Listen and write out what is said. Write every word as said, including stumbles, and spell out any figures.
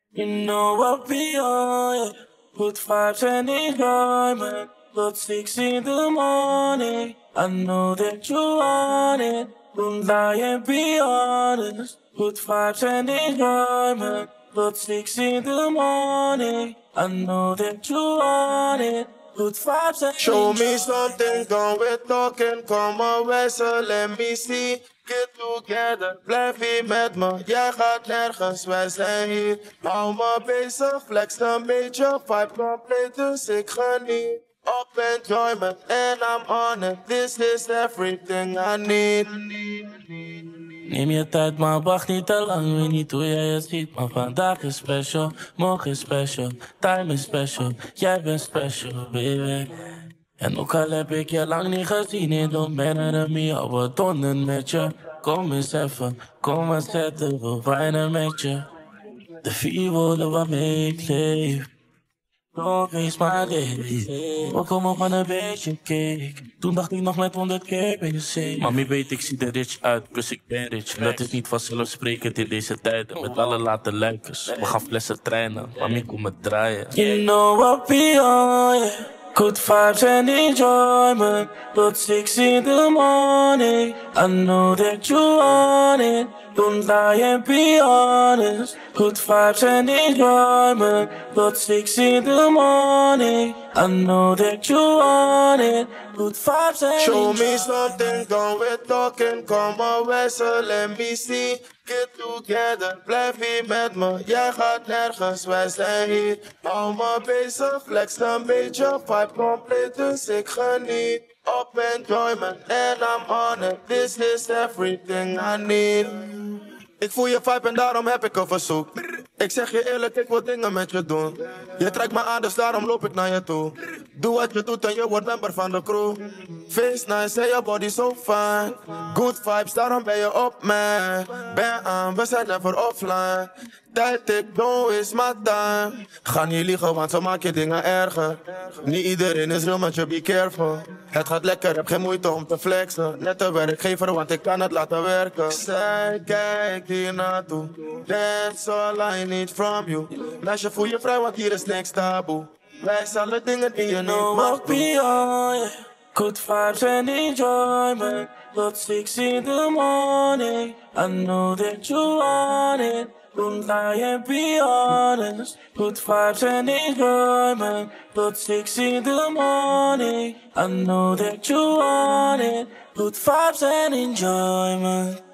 You know what we are, yeah. Good vibes and enjoyment. Tot six in the morning. I know that you want it. Don't lie and be honest. Good vibes and enjoyment. Tot six in the morning. I know that you want it. Good vibes and Show me something, done with talking. Come on, so let me see. Get together, blijf hier met me. Jij gaat nergens, wij zijn hier. Hou me bezig, flex een beetje. Vibe compleet, dus ik geniet. Up enjoyment, and I'm on it. This is everything I need. Neem je tijd, maar wacht niet te lang. Weet niet hoe jij het ziet, maar vandaag is special. Morgen is special, time is special. Jij bent special, baby. En ook al heb ik je lang niet gezien, it don't matter to me. Al wat tonnen met je. Kom eens even, kom maar zetten, we wijnen met je. De vier woorden waarmee ik leef. Don't wees my day. We komen van een beetje cake. Toen dacht ik nog met honderd keer ben je safe. Mami weet ik zie er rich uit, plus ik ben rich. Dat is niet vanzelfsprekend in deze tijden. Met alle late luikers, we gaan flessen treinen. Mami kom me draaien. You know what we are, yeah. Good vibes and enjoyment. Tot six in the morning. I know that you want it. Don't lie and be honest. Good vibes and enjoyment. Tot six in the morning. I know that you want it. Good vibes and Show me something, done with talking. Come on, so let me see. Get together, blijf hier met me. Jij gaat nergens, wij zijn hier. Hou me bezig, flex een beetje. Vibe compleet, dus ik geniet. Up enjoyment, and I'm on it. This is everything I need. Ik voel je vibe en daarom heb ik een verzoek. Ik zeg je eerlijk, ik wil dingen met je doen. Je trekt me aan, dus daarom loop ik naar je toe. Doe wat je doet en je wordt member van de crew. Face nice en je body so fine. Good vibes, daarom ben je op mij. Ben aan, we zijn never offline. Tijd ik, don't waste my time. Ga niet liegen, want zo maak je dingen erger. Niet iedereen is real, maar je be careful. Het gaat lekker, heb geen moeite om te flexen. Net een werkgever, want ik kan het laten werken. Zij kijkt hier naartoe. That's all I need from you. Meisje, voel je vrij, want hier is niks taboe. Wij zullen dingen die je niet mag doen. yeah. Good vibes and enjoyment. Tot six in the morning. I know that you want it. Don't lie and be honest. Good vibes and enjoyment. Tot six in the morning. I know that you want it. Good vibes and enjoyment.